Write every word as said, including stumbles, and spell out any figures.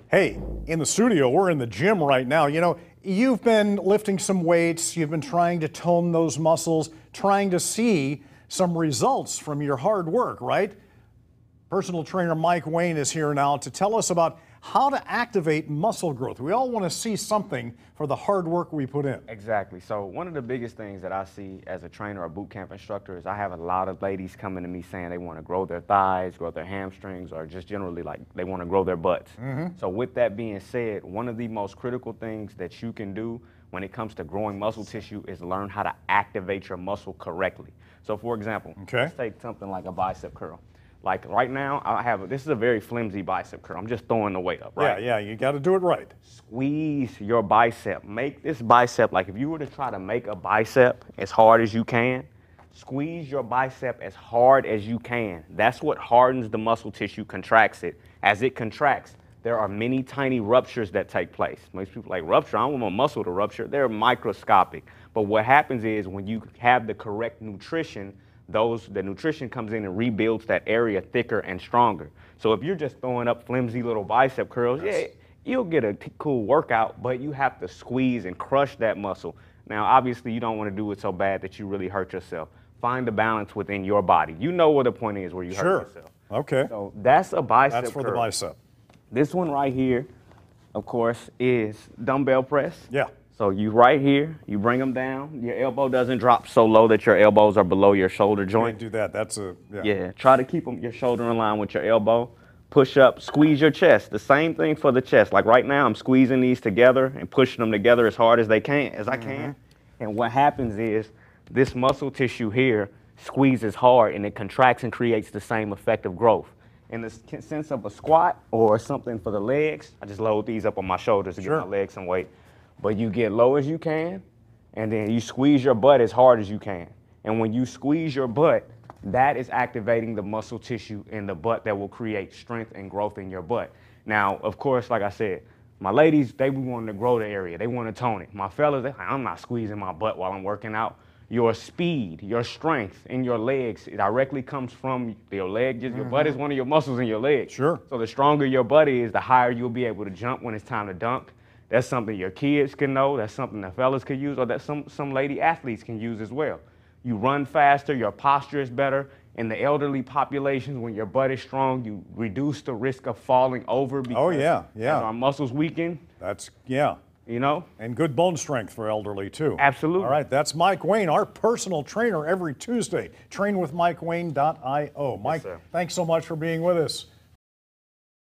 Hey, in the studio, we're in the gym right now. You know, you've been lifting some weights, you've been trying to tone those muscles, trying to see some results from your hard work, right? Personal trainer Mike Wayne is here now to tell us about how to activate muscle growth. We all want to see something for the hard work we put in. Exactly. So one of the biggest things that I see as a trainer or boot camp instructor is I have a lot of ladies coming to me saying they want to grow their thighs, grow their hamstrings, or just generally like they want to grow their butts. Mm-hmm. So with that being said, one of the most critical things that you can do when it comes to growing muscle tissue is learn how to activate your muscle correctly. So for example, okay. let's take something like a bicep curl. Like right now, I have, a, this is a very flimsy bicep curl. I'm just throwing the weight up, right? Yeah, yeah, you got to do it right. Squeeze your bicep. Make this bicep, like if you were to try to make a bicep as hard as you can, squeeze your bicep as hard as you can. That's what hardens the muscle tissue, contracts it. As it contracts, there are many tiny ruptures that take place. Most people like rupture, I don't want my muscle to rupture. They're microscopic. But what happens is when you have the correct nutrition, those the nutrition comes in and rebuilds that area thicker and stronger. So if you're just throwing up flimsy little bicep curls, yeah, you'll get a t- cool workout, but you have to squeeze and crush that muscle. Now, obviously, you don't want to do it so bad that you really hurt yourself. Find the balance within your body. You know where the point is where you sure. hurt yourself. Okay. So that's a bicep That's for curl. the bicep. This one right here, of course, is dumbbell press. Yeah. So you right here, you bring them down. Your elbow doesn't drop so low that your elbows are below your shoulder joint. Can't do that. That's a, yeah. Yeah, try to keep them, your shoulder in line with your elbow. Push up, squeeze your chest. The same thing for the chest. Like right now, I'm squeezing these together and pushing them together as hard as they can, as I Mm-hmm. can. And what happens is this muscle tissue here squeezes hard and it contracts and creates the same effect of growth. In the sense of a squat or something for the legs, I just load these up on my shoulders to sure. give my legs some weight. But you get low as you can, and then you squeeze your butt as hard as you can. And when you squeeze your butt, that is activating the muscle tissue in the butt that will create strength and growth in your butt. Now, of course, like I said, my ladies, they be wanting to grow the area. They want to tone it. My fellas, they, I'm not squeezing my butt while I'm working out. Your speed, your strength in your legs, it directly comes from your leg. Just, mm-hmm. Your butt is one of your muscles in your leg. Sure. So the stronger your butt is, the higher you'll be able to jump when it's time to dunk. That's something your kids can know. That's something the fellas can use, or that some, some lady athletes can use as well. You run faster, your posture is better. In the elderly populations, when your butt is strong, you reduce the risk of falling over because oh, yeah, yeah. as our muscles weaken. That's, yeah. You know? And good bone strength for elderly, too. Absolutely. All right, that's Mike Wayne, our personal trainer every Tuesday. train with mike wayne dot i o. Mike, yes, thanks so much for being with us.